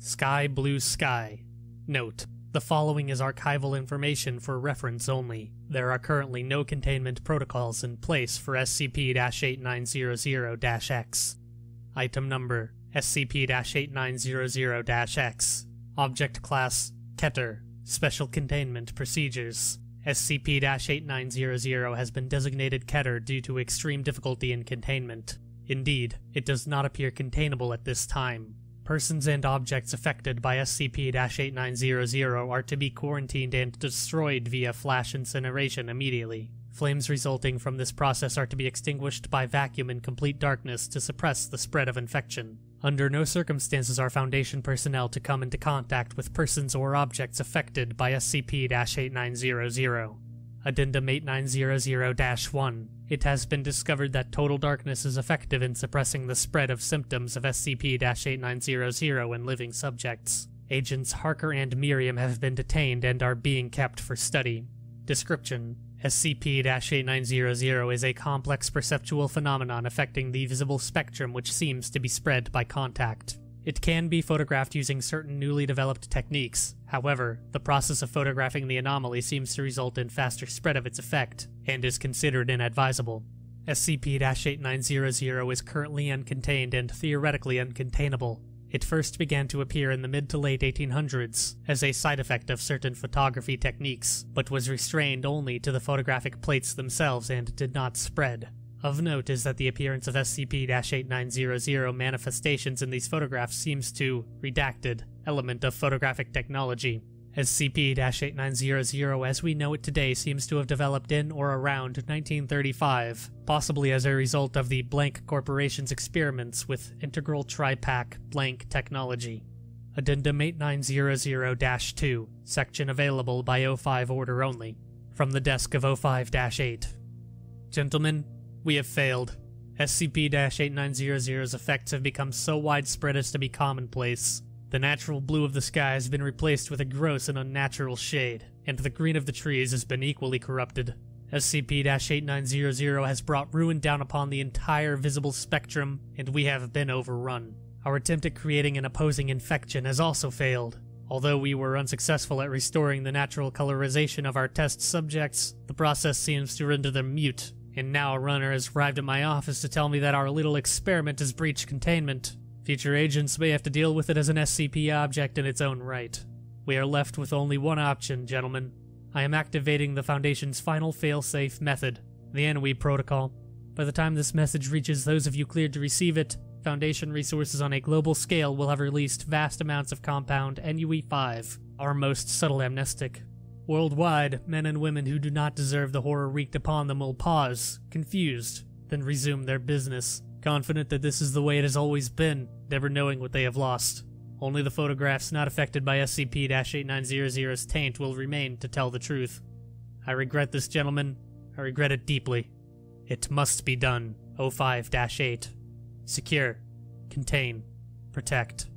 Sky Blue Sky. Note: the following is archival information for reference only. There are currently no containment protocols in place for SCP-8900-X. Item Number: SCP-8900-X. Object Class: Keter. Special Containment Procedures: SCP-8900 has been designated Keter due to extreme difficulty in containment. Indeed, it does not appear containable at this time. Persons and objects affected by SCP-8900 are to be quarantined and destroyed via flash incineration immediately. Flames resulting from this process are to be extinguished by vacuum in complete darkness to suppress the spread of infection. Under no circumstances are Foundation personnel to come into contact with persons or objects affected by SCP-8900. Addendum 8900-1. It has been discovered that total darkness is effective in suppressing the spread of symptoms of SCP-8900 in living subjects. Agents Harker and Miriam have been detained and are being kept for study. Description: SCP-8900 is a complex perceptual phenomenon affecting the visible spectrum which seems to be spread by contact. It can be photographed using certain newly developed techniques. However, the process of photographing the anomaly seems to result in faster spread of its effect, and is considered inadvisable. SCP-8900 is currently uncontained and theoretically uncontainable. It first began to appear in the mid to late 1800s as a side effect of certain photography techniques, but was restrained only to the photographic plates themselves and did not spread. Of note is that the appearance of SCP-8900 manifestations in these photographs seems to, redacted, element of photographic technology. SCP-8900 as we know it today seems to have developed in or around 1935, possibly as a result of the Blank Corporation's experiments with Integral Tripack Blank technology. Addendum 8900-2, section available by O5 order only. From the desk of O5-8. Gentlemen, we have failed. SCP-8900's effects have become so widespread as to be commonplace. The natural blue of the sky has been replaced with a gross and unnatural shade, and the green of the trees has been equally corrupted. SCP-8900 has brought ruin down upon the entire visible spectrum, and we have been overrun. Our attempt at creating an opposing infection has also failed. Although we were unsuccessful at restoring the natural colorization of our test subjects, the process seems to render them mute. And now a runner has arrived at my office to tell me that our little experiment has breached containment. Future agents may have to deal with it as an SCP object in its own right. We are left with only one option, gentlemen. I am activating the Foundation's final fail-safe method, the NUE protocol. By the time this message reaches those of you cleared to receive it, Foundation resources on a global scale will have released vast amounts of compound NUE-5, our most subtle amnestic. Worldwide, men and women who do not deserve the horror wreaked upon them will pause, confused, then resume their business, confident that this is the way it has always been, never knowing what they have lost. Only the photographs not affected by SCP-8900's taint will remain to tell the truth. I regret this, gentlemen. I regret it deeply. It must be done. O5-8. Secure. Contain. Protect.